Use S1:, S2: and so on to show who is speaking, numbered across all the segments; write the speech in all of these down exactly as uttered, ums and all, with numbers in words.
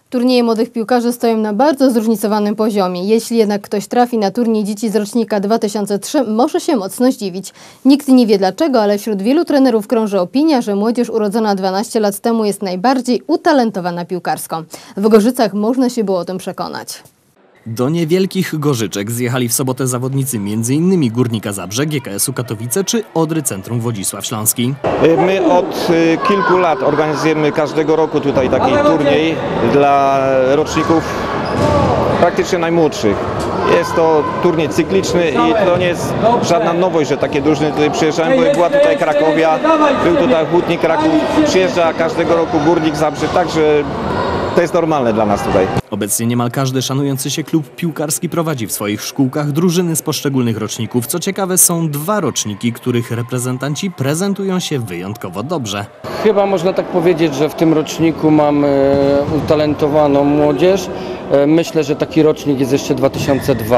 S1: Turnieje młodych piłkarzy stoją na bardzo zróżnicowanym poziomie. Jeśli jednak ktoś trafi na turniej dzieci z rocznika dwa tysiące trzeciego, może się mocno zdziwić. Nikt nie wie dlaczego, ale wśród wielu trenerów krąży opinia, że młodzież urodzona dwanaście lat temu jest najbardziej utalentowana piłkarsko. W Gorzycach można się było o tym przekonać.
S2: Do niewielkich Gorzyczek zjechali w sobotę zawodnicy między innymi Górnika Zabrze, G K S-u Katowice czy Odry Centrum Wodzisław Śląski.
S3: My od kilku lat organizujemy każdego roku tutaj taki turniej dla roczników praktycznie najmłodszych. Jest to turniej cykliczny i to nie jest żadna nowość, że takie drużyny tutaj przyjeżdżają, bo była tutaj Krakowia, był tutaj Hutnik Kraków, przyjeżdża każdego roku Górnik Zabrze, także to jest normalne dla nas tutaj.
S2: Obecnie niemal każdy szanujący się klub piłkarski prowadzi w swoich szkółkach drużyny z poszczególnych roczników. Co ciekawe, są dwa roczniki, których reprezentanci prezentują się wyjątkowo dobrze.
S4: Chyba można tak powiedzieć, że w tym roczniku mamy utalentowaną młodzież. Myślę, że taki rocznik jest jeszcze dwa tysiące drugi.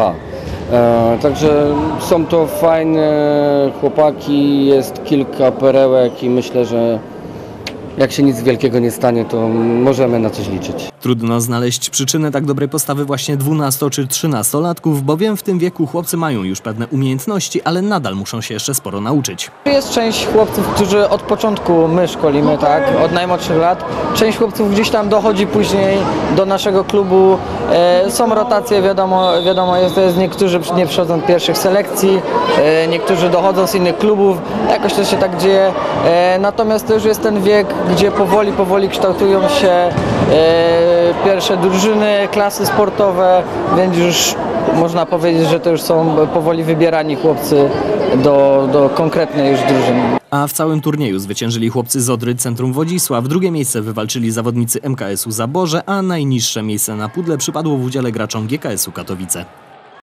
S4: Także są to fajne chłopaki, jest kilka perełek i myślę, że jak się nic wielkiego nie stanie, to możemy na coś liczyć.
S2: Trudno znaleźć przyczynę tak dobrej postawy właśnie dwunasto czy trzynastolatków, bowiem w tym wieku chłopcy mają już pewne umiejętności, ale nadal muszą się jeszcze sporo nauczyć.
S5: Jest część chłopców, którzy od początku my szkolimy, tak, od najmłodszych lat. Część chłopców gdzieś tam dochodzi później do naszego klubu. E, są rotacje, wiadomo, wiadomo jest, jest niektórzy nie przychodzą z pierwszych selekcji, e, niektórzy dochodzą z innych klubów, jakoś to się tak dzieje. E, natomiast to już jest ten wiek, gdzie powoli, powoli kształtują się e, pierwsze drużyny, klasy sportowe, więc już można powiedzieć, że to już są powoli wybierani chłopcy do, do konkretnej już drużyny.
S2: A w całym turnieju zwyciężyli chłopcy z Odry Centrum Wodzisław. Drugie miejsce wywalczyli zawodnicy M K S-u Zaborze, a najniższe miejsce na pudle przypadło w udziale graczom G K S-u Katowice.